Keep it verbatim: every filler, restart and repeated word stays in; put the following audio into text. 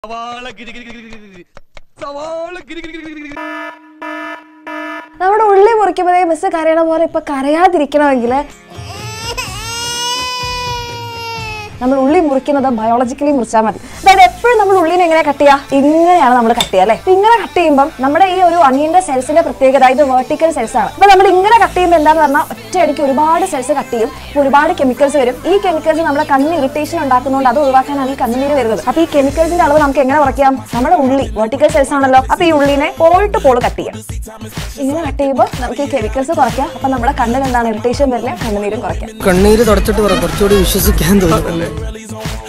നമ്മുടെ ഉള്ളി മുറിക്കുമ്പോഴേ മിസ് കരയണ പോലെ ഇപ്പൊ കരയാതിരിക്കണമെങ്കിൽ നമ്മൾ ഉള്ളി മുറിക്കുന്നത് ബയോളജിക്കലി മുറിച്ചാൽ മതി. അതായത് എപ്പോഴും നമ്മൾ ഉള്ളിനെ എങ്ങനെ കട്ട് ചെയ്യുക? ഇങ്ങനെയാണ് നമ്മൾ കട്ട് ചെയ്യുക അല്ലേ? ഇങ്ങനെ കട്ട് ചെയ്യുമ്പോൾ നമ്മുടെ ഈ ഒരു അണിയന്റെ സെൽസിന്റെ പ്രത്യേകത ഇത് വെർട്ടിക്കൽ സെൽസ് ആണ്. അപ്പൊ നമ്മൾ ഇങ്ങനെ കട്ട് ചെയ്യുമ്പോൾ എന്താന്ന് പറഞ്ഞാൽ ഒറ്റയടിക്ക് ഒരുപാട് സെൽസ് കട്ട് ചെയ്യും, ഒരുപാട് കെമിക്കൽസ് വരും. ഈ കെമിക്കൽസ് നമ്മുടെ കണ്ണിന് ഇറിറ്റേഷൻ ഉണ്ടാക്കുന്നതുകൊണ്ട് അത് ഒഴിവാക്കാനാണ് ഈ കണ്ണുനീര് വരുന്നത്. അപ്പൊ ഈ കെമിക്കൽസിന്റെ അളവ് നമുക്ക് എങ്ങനെ കുറയ്ക്കാം? നമ്മുടെ ഉള്ളി വെർട്ടിക്കൽ സെൽസ് ആണല്ലോ, അപ്പൊ ഈ ഉള്ളിനെ പോയിട്ട് പോൾ കട്ട് ചെയ്യാം. ഇങ്ങനെ കട്ട് ചെയ്യുമ്പോൾ നമുക്ക് ഈ കെമിക്കൽസ് കുറയ്ക്കാം. അപ്പൊ നമ്മുടെ കണ്ണിന് എന്താണ് ഇറിറ്റേഷൻ വരില്ല, കണ്ണുനീരും കുറയ്ക്കാം. കണ്ണീര് തുടച്ചിട്ട് കുറച്ചുകൂടി വിശ്വസിക്കാൻ തോന്നുന്നു.